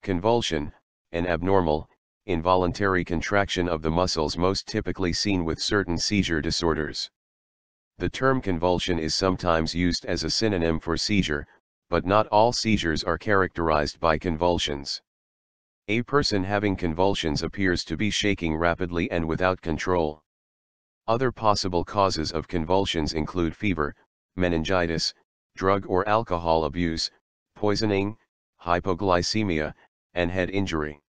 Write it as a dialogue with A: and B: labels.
A: Convulsion, an abnormal, involuntary contraction of the muscles most typically seen with certain seizure disorders. The term convulsion is sometimes used as a synonym for seizure, but not all seizures are characterized by convulsions. A person having convulsions appears to be shaking rapidly and without control. Other possible causes of convulsions include fever, meningitis, drug or alcohol abuse, poisoning, hypoglycemia, and head injury.